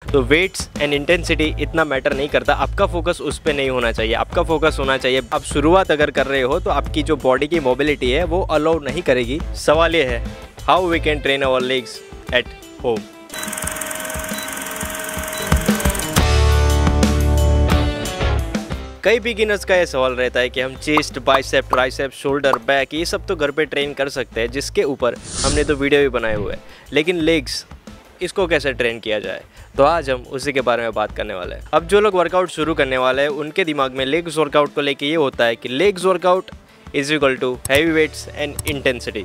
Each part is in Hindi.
तो वेट्स एंड इंटेंसिटी इतना मैटर नहीं करता, आपका फोकस उस पर नहीं होना चाहिए। आपका फोकस होना चाहिए, आप शुरुआत अगर कर रहे हो तो आपकी जो बॉडी की मोबिलिटी है वो अलाउ नहीं करेगी। सवाल ये है, how we can train our legs at home. कई बिगिनर्स का ये सवाल रहता है कि हम chest, bicep, tricep, shoulder, back ये सब तो घर पे ट्रेन कर सकते हैं, जिसके ऊपर हमने तो वीडियो भी बनाए हुए हैं, लेकिन लेग्स इसको कैसे ट्रेन किया जाए, तो आज हम उसी के बारे में बात करने वाले हैं। अब जो लोग वर्कआउट शुरू करने वाले हैं उनके दिमाग में लेग्स वर्कआउट को लेके ये होता है कि legs workout is equal to heavy weights and intensity.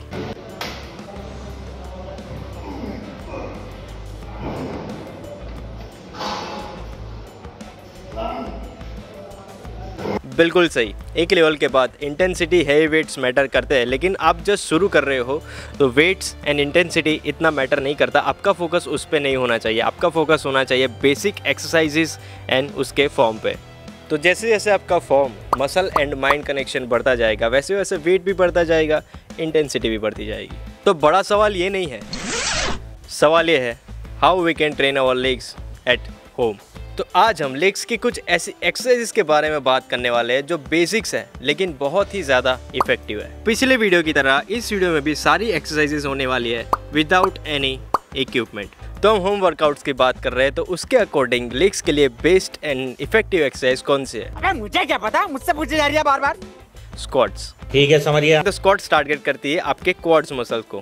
बिल्कुल सही, एक लेवल के बाद इंटेंसिटी, हैवी वेट्स मैटर करते हैं, लेकिन आप जस्ट शुरू कर रहे हो तो वेट्स एंड इंटेंसिटी इतना मैटर नहीं करता। आपका फोकस उस पर नहीं होना चाहिए, आपका फोकस होना चाहिए बेसिक एक्सरसाइजेस एंड उसके फॉर्म पे। तो जैसे जैसे आपका form, muscle and mind connection बढ़ता जाएगा, वैसे वैसे वेट भी बढ़ता जाएगा, इंटेंसिटी भी बढ़ती जाएगी। तो बड़ा सवाल ये नहीं है, सवाल ये है how we can train our legs at home. तो आज हम लेग्स की कुछ ऐसी एक्सरसाइजेस के बारे में बात करने वाले हैं जो बेसिक्स है लेकिन बहुत ही ज़्यादा इफेक्टिव है। पिछले वीडियो की तरह इस वीडियो में भी सारी एक्सरसाइजेस होने वाली है विदाउट एनी इक्विपमेंट। तो हम होम वर्कआउट्स की बात कर रहे हैं, तो उसके अकॉर्डिंग लेग्स के लिए बेस्ट एंड इफेक्टिव एक्सरसाइज कौन सी है? अबे मुझे क्या पता, मुझसे पूछे जा रही है बार बार। स्क्वाट्स। ठीक है, समझ गया। तो स्क्वाट्स टारगेट करती है आपके क्वाड्स मसल को,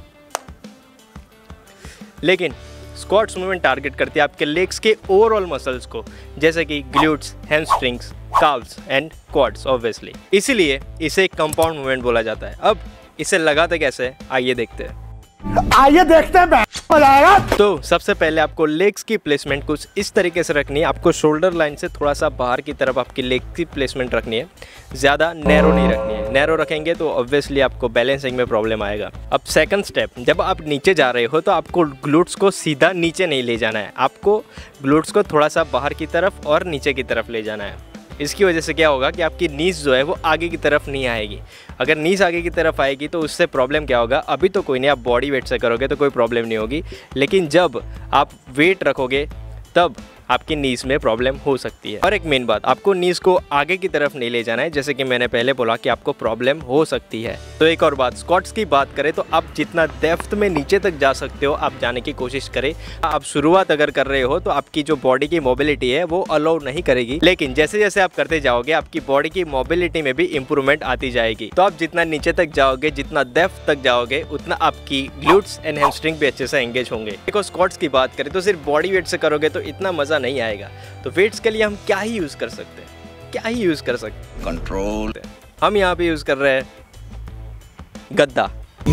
लेकिन स्क्वाट्स मूवमेंट टारगेट करती है आपके लेग्स के ओवरऑल मसल्स को, जैसे कि glutes, hamstrings, calves and quads obviously. इसीलिए इसे कंपाउंड मूवमेंट बोला जाता है। अब इसे लगाते कैसे, आइए देखते हैं। आइए देखते हैं, मजा आएगा। तो सबसे पहले आपको लेग्स की प्लेसमेंट कुछ इस तरीके से रखनी है। आपको शोल्डर लाइन से थोड़ा सा बाहर की तरफ आपकी लेग की प्लेसमेंट रखनी है, ज़्यादा नैरो नहीं रखनी है। नैरो रखेंगे तो ऑब्वियसली आपको बैलेंसिंग में प्रॉब्लम आएगा। अब सेकंड स्टेप, जब आप नीचे जा रहे हो तो आपको ग्लूट्स को सीधा नीचे नहीं ले जाना है, आपको ग्लूट्स को थोड़ा सा बाहर की तरफ और नीचे की तरफ ले जाना है। इसकी वजह से क्या होगा कि आपकी नीज जो है वो आगे की तरफ नहीं आएगी। अगर नीज आगे की तरफ आएगी तो उससे प्रॉब्लम क्या होगा, अभी तो कोई नहीं, आप बॉडी वेट से करोगे तो कोई प्रॉब्लम नहीं होगी, लेकिन जब आप वेट रखोगे तब आपकी नीज में प्रॉब्लम हो सकती है। और एक मेन बात, आपको नीज को आगे की तरफ नहीं ले जाना है, जैसे कि मैंने पहले बोला कि आपको प्रॉब्लम हो सकती है। तो एक और बात, स्क्वाट्स की बात करें तो आप जितना डेप्थ में नीचे तक जा सकते हो आप जाने की कोशिश करें। आप शुरुआत अगर कर रहे हो तो आपकी जो बॉडी की मोबिलिटी है वो अलाउ नहीं करेगी, लेकिन जैसे जैसे आप करते जाओगे आपकी बॉडी की मोबिलिटी में भी इंप्रूवमेंट आती जाएगी। तो आप जितना नीचे तक जाओगे, जितना डेप्थ तक जाओगे, उतना आपकी ग्लूट्स एंड हैमस्ट्रिंग भी अच्छे से एंगेज होंगे। देखो, स्क्वाट्स की बात करें तो सिर्फ बॉडी वेट से करोगे तो इतना मजा नहीं आएगा। तो वेट्स के लिए हम क्या ही यूज कर सकते हैं, क्या ही यूज कर सकते हैं? कंट्रोल। हम यहाँ पे यूज कर रहे हैं गद्दा।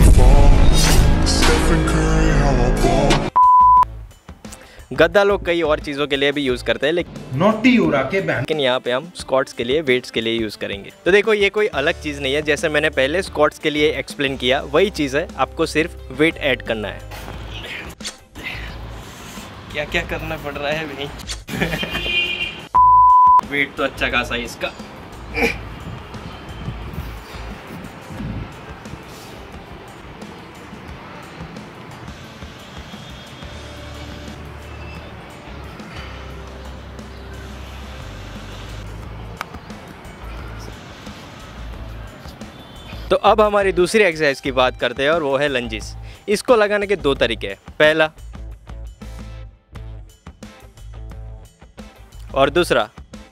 गद्दा लोग कई और चीजों के लिए भी यूज करते हैं, लेकिन यहाँ पे हम स्क्वाट्स के लिए, वेट्स के लिए यूज करेंगे। तो देखो, ये कोई अलग चीज नहीं है, जैसे मैंने पहले स्क्वाट्स के लिए एक्सप्लेन किया वही चीज है, आपको सिर्फ वेट ऐड करना है। क्या क्या करना पड़ रहा है भाई। वेट तो अच्छा खासा है इसका। तो अब हमारी दूसरी एक्सरसाइज की बात करते हैं और वो है लंजिस। इसको लगाने के दो तरीके हैं, पहला और दूसरा।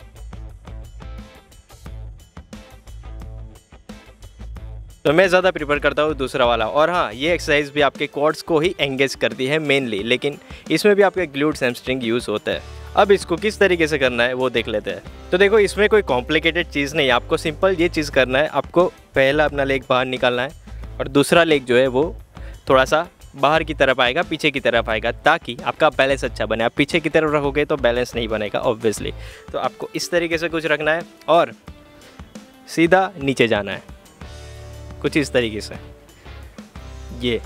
तो मैं ज़्यादा प्रीफर करता हूँ दूसरा वाला। और हाँ, ये एक्सरसाइज भी आपके क्वाड्स को ही एंगेज करती है मेनली, लेकिन इसमें भी आपके ग्लूट्स हैमस्ट्रिंग यूज़ होता है। अब इसको किस तरीके से करना है वो देख लेते हैं। तो देखो, इसमें कोई कॉम्प्लिकेटेड चीज़ नहीं है, आपको सिंपल ये चीज़ करना है। आपको पहला अपना लेग बाहर निकालना है और दूसरा लेग जो है वो थोड़ा सा बाहर की तरफ आएगा, पीछे की तरफ आएगा, ताकि आपका बैलेंस अच्छा बने। आप पीछे की तरफ रखोगे तो बैलेंस नहीं बनेगा ऑब्वियसली। तो आपको इस तरीके से कुछ रखना है और सीधा नीचे जाना है, कुछ इस तरीके से। ये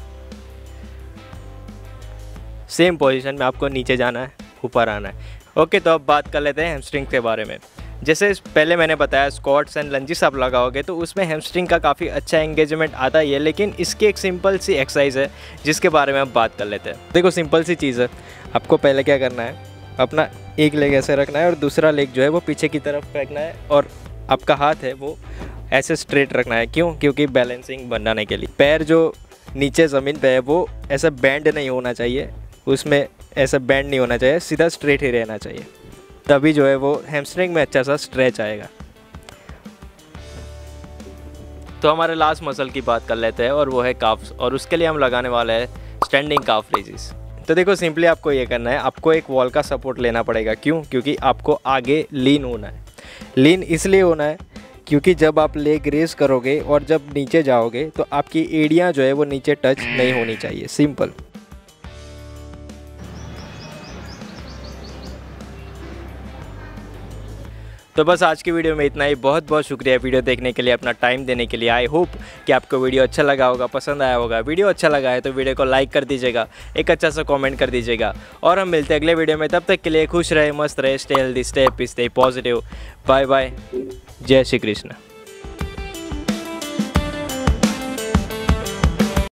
सेम पोजीशन में आपको नीचे जाना है, ऊपर आना है। ओके, तो अब बात कर लेते हैं हैमस्ट्रिंग के बारे में। जैसे पहले मैंने बताया, स्क्वाट्स एंड लंजिस आप लगाओगे तो उसमें हैमस्ट्रिंग का काफ़ी अच्छा एंगेजमेंट आता ही है, लेकिन इसकी एक सिंपल सी एक्सरसाइज है जिसके बारे में हम बात कर लेते हैं। देखो, सिंपल सी चीज़ है। आपको पहले क्या करना है, अपना एक लेग ऐसे रखना है और दूसरा लेग जो है वो पीछे की तरफ फेंकना है और आपका हाथ है वो ऐसे स्ट्रेट रखना है। क्यों? क्योंकि बैलेंसिंग बनाने के लिए। पैर जो नीचे ज़मीन पे है वो ऐसा बैंड नहीं होना चाहिए, उसमें ऐसा बैंड नहीं होना चाहिए, सीधा स्ट्रेट ही रहना चाहिए, तभी जो है वो हैमस्ट्रिंग में अच्छा सा स्ट्रेच आएगा। तो हमारे लास्ट मसल की बात कर लेते हैं और वो है काफ्स, और उसके लिए हम लगाने वाले हैं स्टैंडिंग काफ रेजिस। तो देखो सिंपली आपको ये करना है, आपको एक वॉल का सपोर्ट लेना पड़ेगा। क्यों? क्योंकि आपको आगे लीन होना है। लीन इसलिए होना है क्योंकि जब आप लेग रेस करोगे और जब नीचे जाओगे तो आपकी एड़ियाँ जो है वो नीचे टच नहीं होनी चाहिए। सिंपल। तो बस आज की वीडियो में इतना ही। बहुत बहुत शुक्रिया वीडियो देखने के लिए, अपना टाइम देने के लिए। आई होप कि आपको वीडियो अच्छा लगा होगा, पसंद आया होगा। वीडियो अच्छा लगा है तो वीडियो को लाइक कर दीजिएगा, एक अच्छा सा कमेंट कर दीजिएगा, और हम मिलते हैं अगले वीडियो में। तब तक के लिए खुश रहे, मस्त रहे, stay healthy, stay happy, stay positive. Bye bye. जय श्री कृष्ण।